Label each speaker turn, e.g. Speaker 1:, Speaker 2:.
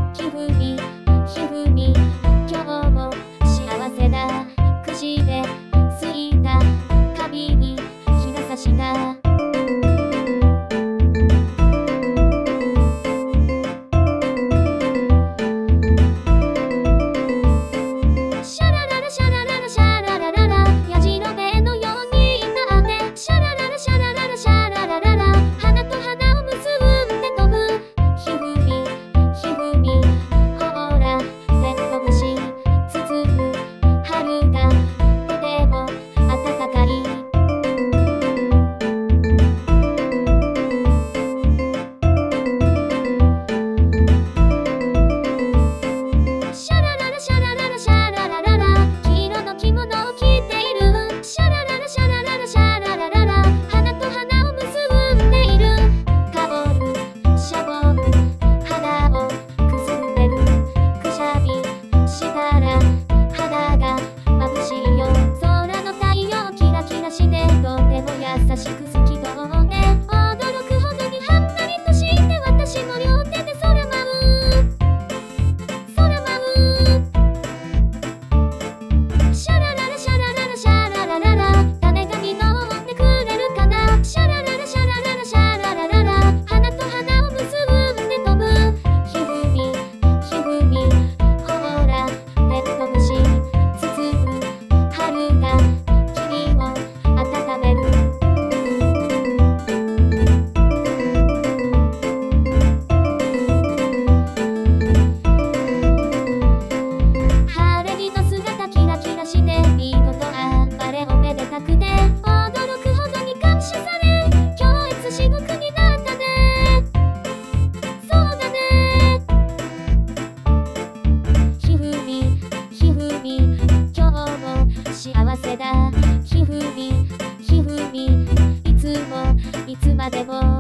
Speaker 1: ひふみひふみ今日も幸せだ9時で過ぎた髪に日が差したシャラララシャラララシャララララやじろべえのようになってシャラララシャラララシャララララ花と花を結んで飛ぶひふみひふみほらてっこむし包む春がとても暖かいシャラララシャラララシャララララ黄色の着物を着ているシャラララシャラララシャララララ花と花を結んでいるかぼるしゃぼる肌をくすんでるくしゃみしたら肌が眩しいよ空の太陽キラキラしてとても優しく透き通って驚くほどにはんなりとして私も両手で空舞う空舞うシャラララシャラララシャララララ誰が実ってくれるかなシャラララシャラララシャララララ花と花を結んで飛ぶひふみひふみほらてっこむし包む春が君を温める晴れ着の姿キラキラして見事暴れおめでたくて驚くほどに感謝され今日いつしぶくになったねそうだねひふみひふみ今日も幸せだひふみひふみいつもいつまでも